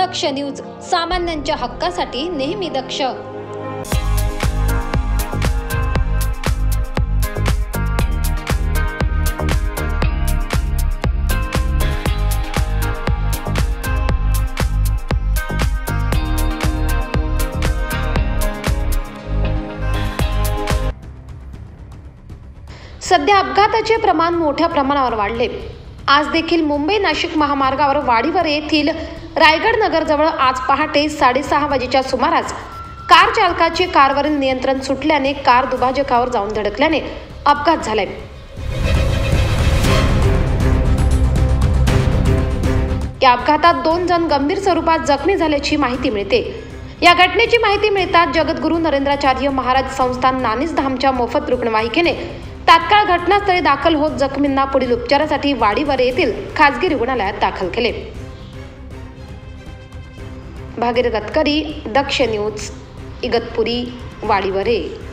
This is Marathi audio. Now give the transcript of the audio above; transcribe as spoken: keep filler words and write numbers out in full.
दक्ष न्यूज, सामान्यांच्या हक्कासाठी नेहमी दक्ष। सध्या अपघाताचे प्रमाण मोठ्या प्रमाणावर वाढले। आज देखील मुंबई नाशिक महामार्गावर वाडीवर येथील रायगड नगरजवळ आज पहाटे साडेसहा वाजेच्या सुमारास कार चालकाचे कारवरील नियंत्रण सुटल्याने कार दुभाजकावर जाऊन धडकल्याने अपघात झालाय। या अपघातात दोन जण गंभीर स्वरूपात जखमी झाल्याची माहिती मिळते। या घटनेची माहिती मिळताच जगद्गुरू नरेंद्राचार्य महाराज संस्थान नानीज धामच्या मोफत रुग्णवाहिकेने तात्काळ घटनास्थळी दाखल होत जखमींना पुढील उपचारासाठी वाडीवर येथील खासगी रुग्णालयात दाखल केले। भागीरथ गतकरी, दक्ष न्यूज, इगतपुरी, वाडीवरे।